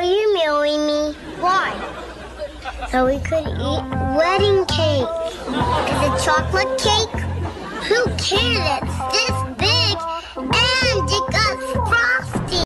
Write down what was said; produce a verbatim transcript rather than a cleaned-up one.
Will you marry me? Why? So we could eat wedding cake. Is it chocolate cake? Who cares? It's this